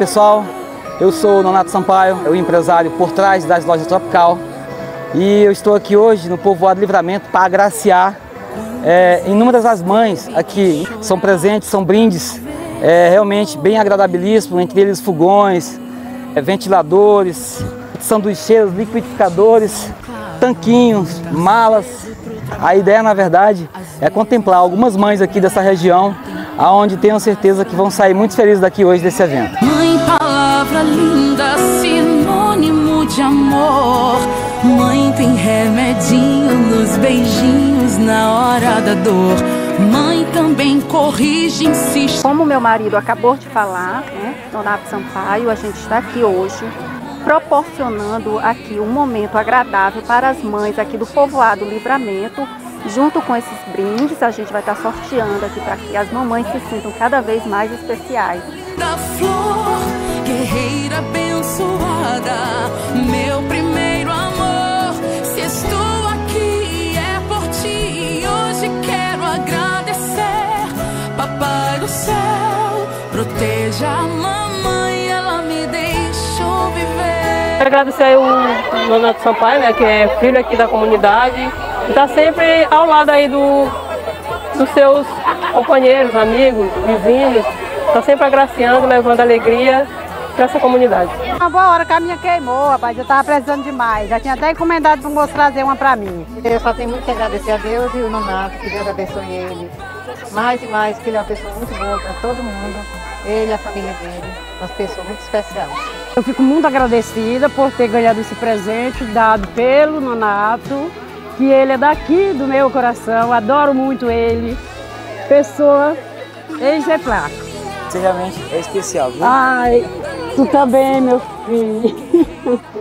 pessoal, eu sou o Nonato Sampaio, o empresário por trás das lojas Tropical e eu estou aqui hoje no Povoado Livramento para agraciar inúmeras as mães aqui. São presentes, são brindes realmente bem agradabilíssimos, entre eles fogões, ventiladores, sanduicheiros, liquidificadores, tanquinhos, malas. A ideia, na verdade, é contemplar algumas mães aqui dessa região, aonde tenho certeza que vão sair muito felizes daqui hoje desse evento. Mãe, palavra linda, sinônimo de amor. Mãe tem remedinho nos beijinhos na hora da dor. Mãe também corrige, insiste. Como meu marido acabou de falar, né, Nonato Sampaio, a gente está aqui hoje proporcionando aqui um momento agradável para as mães aqui do Povoado Livramento. Junto com esses brindes, a gente vai estar sorteando aqui para que as mamães se sintam cada vez mais especiais. Da flor, guerreira abençoada, meu primeiro amor, se estou aqui é por ti, hoje quero agradecer. Papai do céu, proteja a mamãe, ela me deixou viver. Quero agradecer o Nonato Sampaio, né, que é filho aqui da comunidade. Está sempre ao lado aí dos seus companheiros, amigos, vizinhos. Está sempre agraciando, levando alegria para essa comunidade. Uma boa hora que a minha queimou, rapaz. Eu estava precisando demais. Já tinha até encomendado para o moço trazer uma para mim. Eu só tenho muito que agradecer a Deus e o Nonato, que Deus abençoe ele. Mais e mais, que ele é uma pessoa muito boa para todo mundo. Ele e a família dele, uma pessoa muito especial. Eu fico muito agradecida por ter ganhado esse presente dado pelo Nonato, que ele é daqui do meu coração, adoro muito ele, pessoa exemplar. Você realmente é especial, viu? Ai, tu também, meu filho.